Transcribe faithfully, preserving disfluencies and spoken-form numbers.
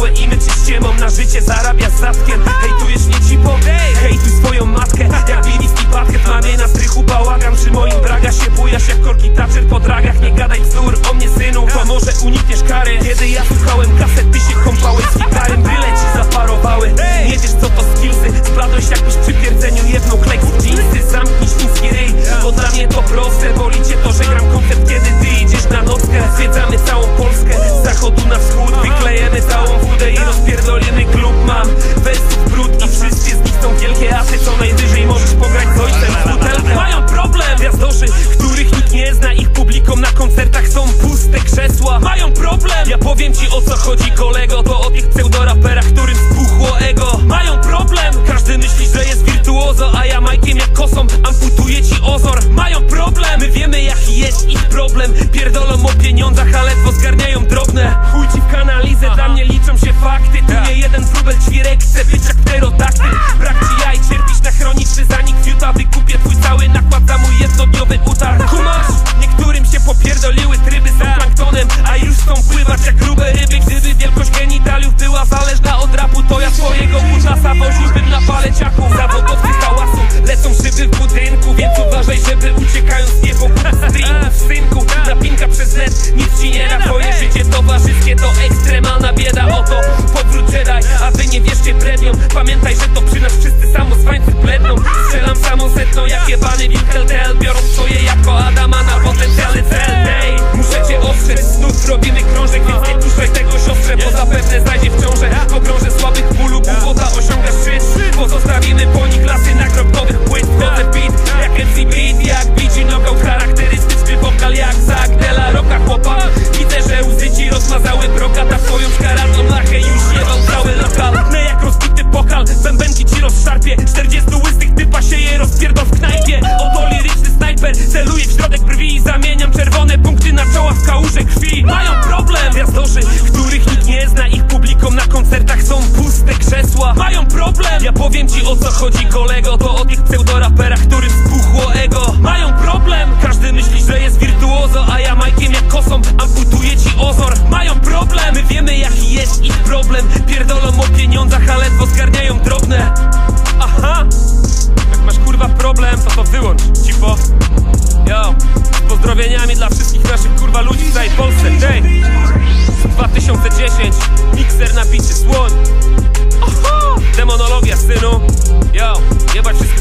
małe imy czy ściemą na życie zarabia z zatkiem. Hejtujesz mnie cipo? Hejtuj swoją matkę. Jak bliski pakiet mamie na strychu bałagan. Przy moim braga się bujasz jak korki Thatcher po dragach. Nie gadaj bzdur o mnie synu, to może unikniesz kary. Kiedy ja słuchałem kaset, ty się kąpałeś z gitarem. Bryle ci zaparowały, nie wiesz co to skillsy. Spladłeś jakbyś przy pierdzeniu jedną klek z jeansy. Zamknij świński ryj, bo dla mnie to proste. Boli cię to, że gram koncert, kiedy ty idziesz na nockę. Zwiedzamy całą Polskę, z zachodu na wschód. Wyklejemy całą wódę i rozpierdolimy klub. Mam wersów brud i wszystkie z nich są wielkie. A ty co najwyżej możesz pograć z ojcem w butelkę. Mają problem gwiazdorzy, których nikt nie zna. Ich publiką na koncertach są puste krzesła. Mają problem, ja powiem ci o co chodzi kolego. To o tych pseudoraperach, którym spuchło ego. Mają problem, każdy myśli, że jest wirtuozo, a ja majkiem jak kosą amputuję ci ozor. Mają problem, my wiemy jaki jest ich problem. Pierdolą o pieniądzach, a ledwo zgarniają drobne. Chuj ci w kanalizę, dla mnie liczą się fakty. Tu nie jeden wróbel ćwirek, chce być jak pterodaktyl. Brak ci jaj, cierpisz na chroniczny zanik fiuta. Wykupię twój cały nakład za mój jednodniowy utarg. Kumasz? Niektórym się popierdoliły tryby z planktonem, a już chcą pływać jak grube ryby. Gdyby wielkość genitaliów była zależna od rapu, to ja swojego kutlasa woziłbym na paleciaku. Zawodowcy hałasu, lecą szyby w budynku, więc uważaj, żeby uciekając nie pokupił stringów. Synku, napinka przez net, nic ci nie da. Twoje życie towarzyskie to ekstremalna bieda. Oto powrót Jedi, a wy nie wierzcie premium. Pamiętaj, że to przy nas wszyscy samozwańcy bledną. Strzelam samosetną jak jebany wilk L T L, biorąc swoje jabłko Adama na potencjalny cel. Ej, muszę cię ostrzec, znów robimy krążek, więc nie puszczaj tego siostrze, bo zapewne znajdzie w ciąże. Pogrążę słabych bólu, głupota osiąga szczyt. Pozostawimy po nich lasy nagrobkowych płyt. Wchodzę beat, jak M C Beat, jak B G Knockout. Charakterystyczny wokal jak Zach Della Rocka. Chłopak, widzę, że łzy ci rozmazały brokat, a twoją szkaradną lachę już jebał cały lokal. Ne jak rozbity pokal, bębenki ci rozszarpie. Czterdziestu łysych typa się je rozpierdol w knajpie. Oto liryczny snajper, celuję w środek brwi i zamieniam czerwone punkty na czoła w kałuże krwi. Mają problem gwiazdorzy, których nikt nie zna. Ich publiką na koncertach są puste krzesła. Mają problem, ja powiem ci o co chodzi kolego. To o tych pseudoraperach, którym spuchło ego. Mają problem, każdy myśli, że jest wirtuozo, a ja majkiem jak kosą amputuję ci ozor. Mają problem, my wiemy jaki jest ich problem. Pierdolą o pieniądzach, a ledwo zgarniają drobne. Aha, jak masz kurwa problem, to to wyłącz, cipo. Yo, z pozdrowieniami dla wszystkich naszych kurwa ludzi w całej Polsce. Hej, dwa tysiące dziesięć, mikser na bicie słoń. Oho, demonologia synu. Yo, jebać wszystkich.